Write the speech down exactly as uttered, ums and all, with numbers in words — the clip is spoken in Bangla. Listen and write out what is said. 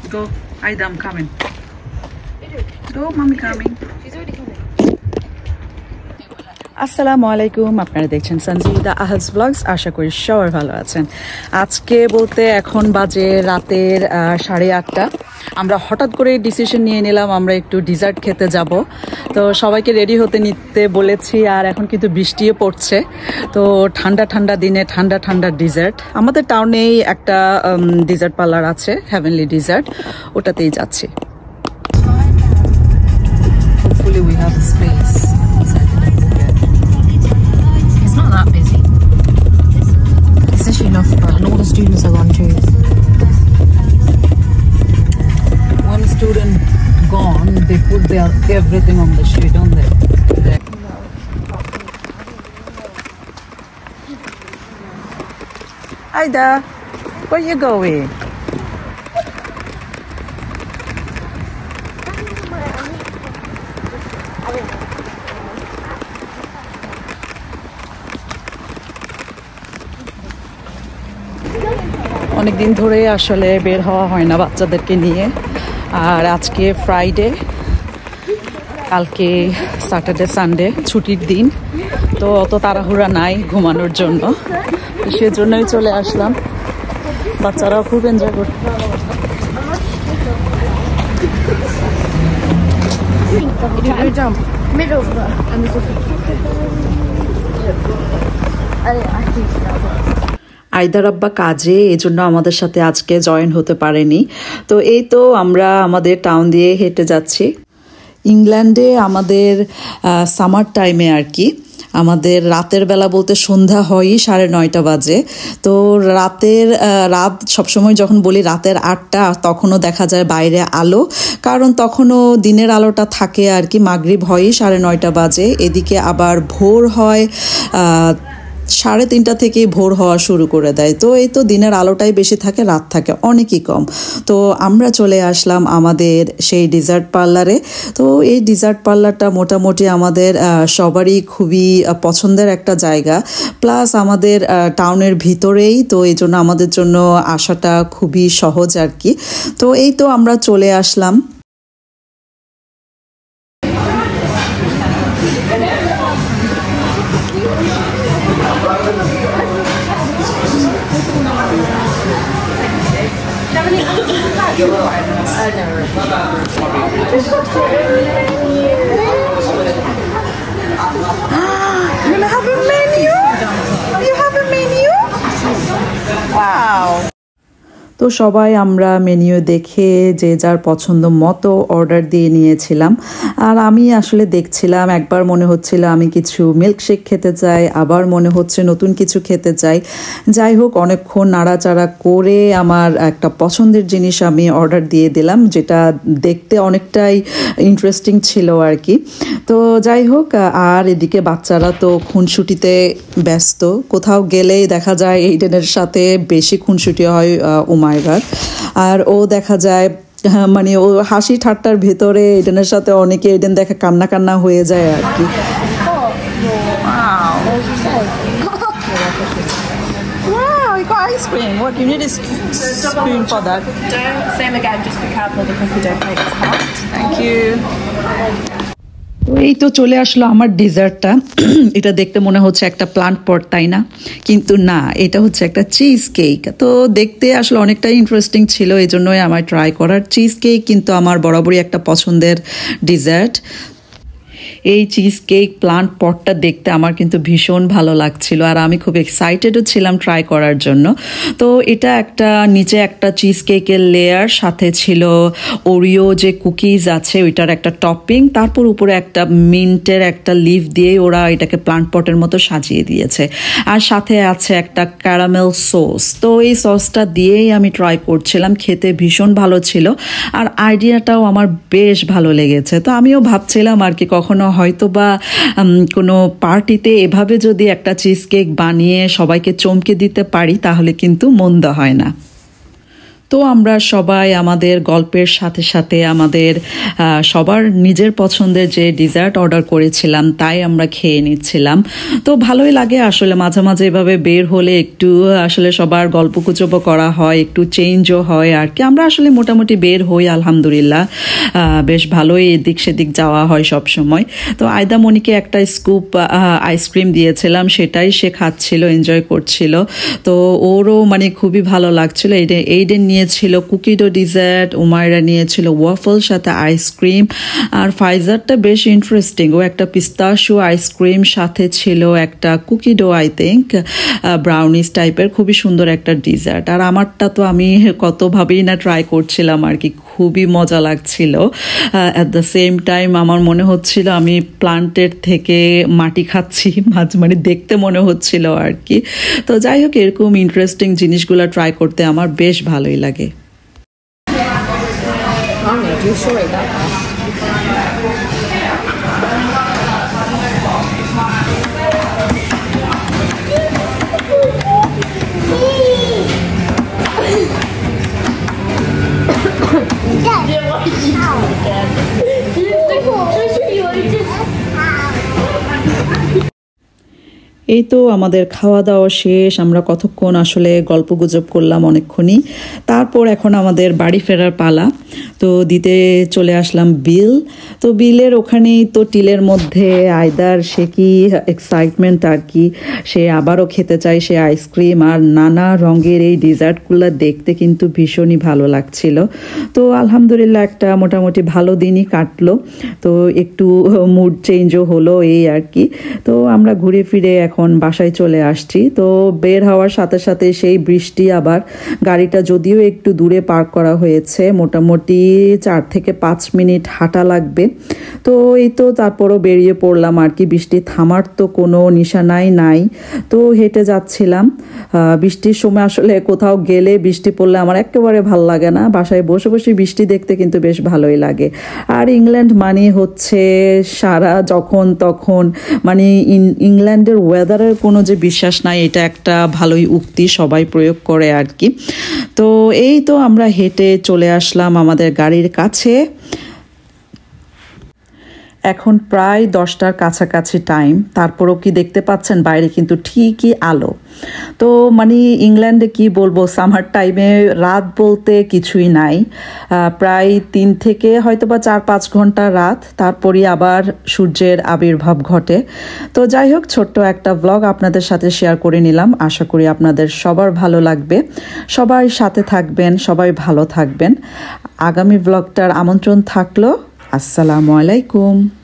go. Aida, I'm coming. Go, mommy coming. She's already coming. আসসালামু আলাইকুম, আপনারা দেখছেন সঞ্জিদা আহাজ ব্লগস। আশা করি সবাই ভালো আছেন। আজকে বলতে এখন বাজে রাতের সাড়ে আটটা। আমরা হঠাৎ করে ডিসিশন নিয়ে নিলাম আমরা একটু ডিজার্ট খেতে যাব। তো সবাইকে রেডি হতে নিতে বলেছি, আর এখন কিন্তু বৃষ্টিও পড়ছে। তো ঠান্ডা ঠান্ডা দিনে ঠান্ডা ঠান্ডা ডিজার্ট, আমাদের টাউনেই একটা ডিজার্ট পার্লার আছে, হেভেনলি ডিজার্ট, ওটাতেই যাচ্ছি। Hopefully we have a space. Not that busy. It's actually enough, but and all the students are gone too. One student gone, they put their everything on the street, don't they? they Aida, where you going? অনেকদিন ধরে আসলে বের হওয়া হয় না বাচ্চাদেরকে নিয়ে, আর আজকে ফ্রাইডে, কালকে স্যাটারডে সানডে ছুটির দিন, তো অত তাড়াহুড়া নাই ঘুমানোর জন্য, সেজন্যই চলে আসলাম। বাচ্চারাও খুব এনজয় করছে। আইদার আব্বা কাজে, এজন্য আমাদের সাথে আজকে জয়েন হতে পারেনি। তো এই তো আমরা আমাদের টাউন দিয়ে হেঁটে যাচ্ছি। ইংল্যান্ডে আমাদের সামার টাইমে আর কি, আমাদের রাতের বেলা বলতে সন্ধ্যা হয়ই সাড়ে নয়টা বাজে। তো রাতের রাত সবসময় যখন বলি রাতের আটটা, তখনও দেখা যায় বাইরে আলো, কারণ তখনও দিনের আলোটা থাকে আর কি। মাগরিব হয়ই সাড়ে নয়টা বাজে, এদিকে আবার ভোর হয় সাড়ে তিনটা থেকে ভোর হওয়া শুরু করে দেয়। তো এই তো দিনের আলোটাই বেশি থাকে, রাত থাকে অনেকই কম। তো আমরা চলে আসলাম আমাদের সেই ডিজার্ট পার্লারে। তো এই ডিজার্ট পার্লারটা মোটামুটি আমাদের সবারই খুবই পছন্দের একটা জায়গা, প্লাস আমাদের টাউনের ভিতরেই, তো এই জন্য আমাদের জন্য আসাটা খুবই সহজ আর কি। তো এই তো আমরা চলে আসলাম। You have a menu? You have a menu? Wow. তো সবাই আমরা মেনু দেখে যে যার পছন্দ মতো অর্ডার দিয়ে নিয়েছিলাম। আর আমি আসলে দেখছিলাম, একবার মনে হচ্ছিল আমি কিছু মিল্কশেক খেতে চাই, আবার মনে হচ্ছে নতুন কিছু খেতে চাই। যাই হোক, অনেকক্ষণ নাড়াচাড়া করে আমার একটা পছন্দের জিনিস আমি অর্ডার দিয়ে দিলাম, যেটা দেখতে অনেকটাই ইন্টারেস্টিং ছিল আর কি। তো যাই হোক, আর এদিকে বাচ্চারা তো খুনসুটিতে ব্যস্ত, কোথাও গেলেই দেখা যায় এইডেনের সাথে বেশি খুনসুটি হয় উমা। আর ও দেখা যায় মানে ও হাসি ঠাট্টার ভেতরে এডেনের সাথে অনেকে এডেন দেখে কান্না কান্না হয়ে যায় আর কি। Wow, you got ice cream. What you need is spoon for that. Don't same again. Just be careful the cookie dough cake is hot. Thank you. এই তো চলে আসলো আমার ডিজার্টটা। এটা দেখতে মনে হচ্ছে একটা প্লান্ট পট, তাই না? কিন্তু না, এটা হচ্ছে একটা চিজ কেক। তো দেখতে আসলে অনেকটাই ইন্টারেস্টিং ছিল, এই জন্যই আমার ট্রাই করার। চিজ কেক কিন্তু আমার বরাবরই একটা পছন্দের ডিজার্ট। এই চিজ কেক প্লান্ট পটটা দেখতে আমার কিন্তু ভীষণ ভালো লাগছিল, আর আমি খুব এক্সাইটেডও ছিলাম ট্রাই করার জন্য। তো এটা একটা নিচে একটা চিজ কেকের লেয়ার, সাথে ছিল ওরিও যে কুকিজ আছে ওইটার একটা টপিং, তারপর উপরে একটা মিন্টের একটা লিফ দিয়ে ওরা এটাকে প্লান্ট পটের মতো সাজিয়ে দিয়েছে, আর সাথে আছে একটা ক্যারামেল সস। তো এই সসটা দিয়েই আমি ট্রাই করছিলাম, খেতে ভীষণ ভালো ছিল, আর আইডিয়াটাও আমার বেশ ভালো লেগেছে। তো আমিও ভাবছিলাম আর কি, কখনো হয়তো বা কোনো পার্টিতে এভাবে যদি একটা চিজ কেক বানিয়ে সবাইকে চমকে দিতে পারি তাহলে কিন্তু মন্দ হয় না। তো আমরা সবাই আমাদের গল্পের সাথে সাথে আমাদের সবার নিজের পছন্দের যে ডিজার্ট অর্ডার করেছিলাম তাই আমরা খেয়ে নিচ্ছিলাম। তো ভালোই লাগে আসলে মাঝে মাঝে এভাবে বের হলে একটু আসলে সবার গল্পগুজবও করা হয়, একটু চেঞ্জও হয় আর কি। আমরা আসলে মোটামুটি বের হই আলহামদুলিল্লাহ, বেশ ভালোই এদিক সেদিক যাওয়া হয় সব সময়। তো আয়দা মনিকে একটা স্কুপ আইসক্রিম দিয়েছিলাম, সেটাই সে খাচ্ছিল, এনজয় করছিল। তো ওরও মানে খুবই ভালো লাগছিল। এইডেন এইডেন নিয়েছিল কুকিডো ডিজার্ট, উমায়রা নিয়েছিল ওয়াফল সাথে আইসক্রিম, আর ফাইজারটা বেশ ইন্টারেস্টিং, ও একটা পিস্তাশিও আইসক্রিম সাথে ছিল একটা কুকিডো আই থিঙ্ক ব্রাউনিস টাইপের, খুবই সুন্দর একটা ডিজার্ট। আর আমারটা তো আমি কতভাবেই না ট্রাই করছিলাম আর কি, খুবই মজা লাগছিল। অ্যাট দ্য সেম টাইম আমার মনে হচ্ছিল আমি প্লান্টের থেকে মাটি খাচ্ছি, মাঝে মানে দেখতে মনে হচ্ছিল আর কি। তো যাই হোক, এরকম ইন্টারেস্টিং জিনিসগুলো ট্রাই করতে আমার বেশ ভালোই লাগে। এই তো আমাদের খাওয়া দাওয়া শেষ, আমরা কতক্ষণ আসলে গল্প গুজব করলাম অনেকক্ষণই। তারপর এখন আমাদের বাড়ি ফেরার পালা। তো দিতে চলে আসলাম বিল। তো বিলের ওখানেই তো টিলের মধ্যে আয়দার সে কি এক্সাইটমেন্ট আর কি, সে আবারও খেতে চায় সে আইসক্রিম, আর নানা রঙের এই ডিজার্টগুলো দেখতে কিন্তু ভীষণই ভালো লাগছিল। তো আলহামদুলিল্লাহ একটা মোটামুটি ভালো দিনই কাটলো। তো একটু মুড চেঞ্জও হলো এই আর কি। তো আমরা ঘুরে ফিরে এখন বাসায় চলে আসছি। তো বের হওয়ার সাথে সাথে সেই বৃষ্টি, আবার গাড়িটা যদিও একটু দূরে পার্ক করা হয়েছে, মোটামুটি চার থেকে পাঁচ মিনিট হাঁটা লাগবে। তো এই তো তারপরও বেরিয়ে পড়লাম আর কি, বৃষ্টি থামার তো কোনো নিশানাই নাই। তো হেঁটে যাচ্ছিলাম। বৃষ্টির সময় আসলে কোথাও গেলে বৃষ্টি পড়লে আমার একেবারে ভাল লাগে না, বাসায় বসে বসে বৃষ্টি দেখতে কিন্তু বেশ ভালোই লাগে। আর ইংল্যান্ড মানে হচ্ছে সারা যখন তখন, মানে ইংল্যান্ডের ওয়েদারের কোনো যে বিশ্বাস নাই, এটা একটা ভালোই উক্তি সবাই প্রয়োগ করে আর কি। তো এই তো আমরা হেঁটে চলে আসলাম আমাদের গাড়ির কাছে। এখন প্রায় দশটার কাছাকাছি টাইম, তারপরও কি দেখতে পাচ্ছেন বাইরে কিন্তু ঠিকই আলো। তো মানে ইংল্যান্ডে কি বলবো, সামার টাইমে রাত বলতে কিছুই নাই, প্রায় তিন থেকে হয়তো বা চার পাঁচ ঘন্টা রাত, তারপরই আবার সূর্যের আবির্ভাব ঘটে। তো যাই হোক, ছোট্ট একটা ব্লগ আপনাদের সাথে শেয়ার করে নিলাম, আশা করি আপনাদের সবার ভালো লাগবে। সবাই সাথে থাকবেন, সবাই ভালো থাকবেন। আগামী ব্লগটার আমন্ত্রণ থাকলো। আসসালামু আলাইকুম।